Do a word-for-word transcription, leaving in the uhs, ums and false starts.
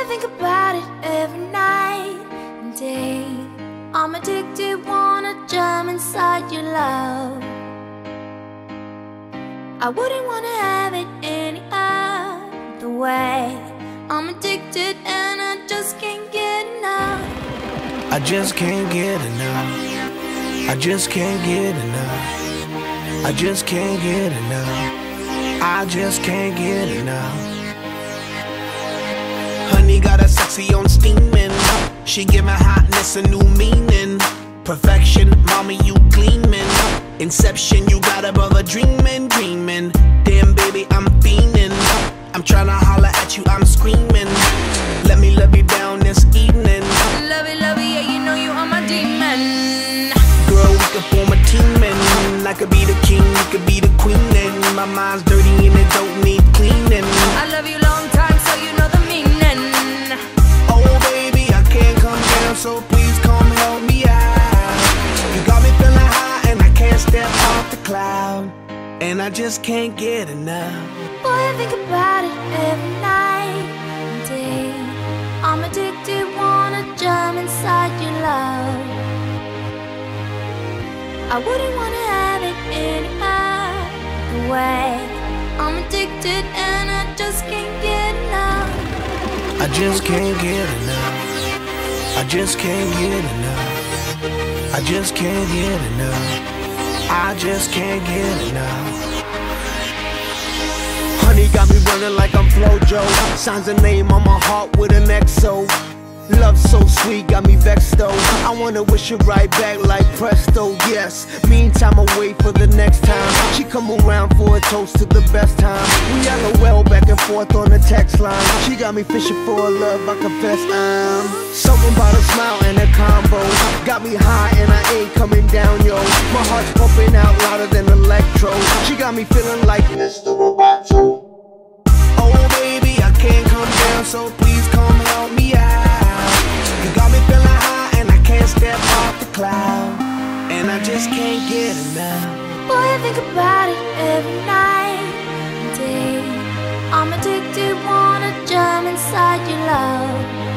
think about it every night and day. I'm addicted, wanna jump inside your love. I wouldn't wanna have it any other way. I'm addicted and I just can't get enough. I just can't get enough. I just can't get enough. I just can't get enough. I just can't get enough. Honey got a sexy on steaming. She giving hotness a new meaning. Perfection, mommy, you gleaming. Inception, you got a brother dreaming, dreaming. Damn, baby, I'm fiending. I'm tryna holler at you, I'm screaming. Let me love you down this evening. Love it, love it, yeah, you know you are my demon. Girl, we could form a team and I could be the king, you could be the queen. And my mind's dirty and it don't need cleaning. I love you long time, so you know the meaning. Oh baby, I can't come down, so please come help me out. You got me feeling high and I can't step off the cloud. And I just can't get enough. Boy, I think about it every night and day. I'm addicted, wanna jump inside your love. I wouldn't wanna have it any other way. I'm addicted and I just can't get enough. I just can't get enough. I just can't get enough. I just can't get enough. I just can't get enough. Honey got me running like I'm Flojo. Signs a name on my heart with an X O. Love so sweet, got me vexed though. I wanna wish it right back like presto, yes. Meantime, I wait for the next time she come around for a toast to the best time. We LOL back and forth on the text line. She got me fishing for a love, I confess I'm something about a smile and a combo. Got me high and I ain't coming down, yo. My heart's pumping out louder than electro. She got me feeling like Mister Roboto. Oh baby, I can't come down, so please come help me out. You got me feeling high and I can't step off the cloud. And I just can't get enough. Boy, I think about it every night and day. I'm addicted, wanna jump inside your love.